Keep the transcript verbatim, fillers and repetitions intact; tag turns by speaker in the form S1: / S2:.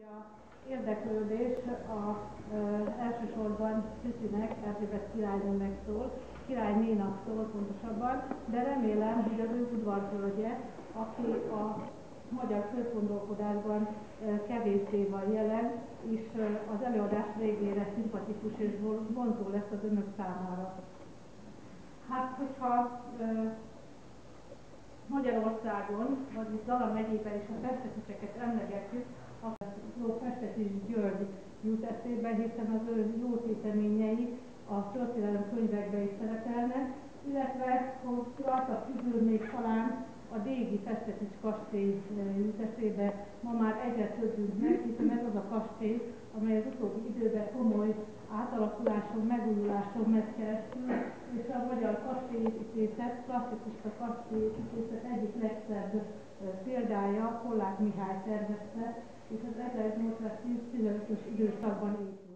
S1: A érdeklődés a, e, elsősorban Szütynek, Erzsébet királynőnek szól, királynénak szól pontosabban, de remélem, hogy az ő udvarhölgye, aki a magyar közgondolkodásban e, kevéssé van jelen, és e, az előadás végére szimpatikus és vonzó lesz az önök számára. Hát, hogyha e, Magyarországon, vagyis Zala megyében is a festeticseket emlegetjük, akkor Festetics György jut eszébe, hiszen az ő jó téteményei a történelem könyvekben is szerepelnek, illetve hogy rajta kívül még talán a Dégi Festetics kastély jut eszébe, ma már egyre többünknek, hiszen ez az a kastély, amely az utóbbi időben komoly átalakuláson, megújuláson megy keresztül, és a magyar kastélyépítészet, klasszicista kastélyépítészet egyik legszebb példája Pollák Mihály tervezte, és az ezernyolcszáztizenötös időszakban épült.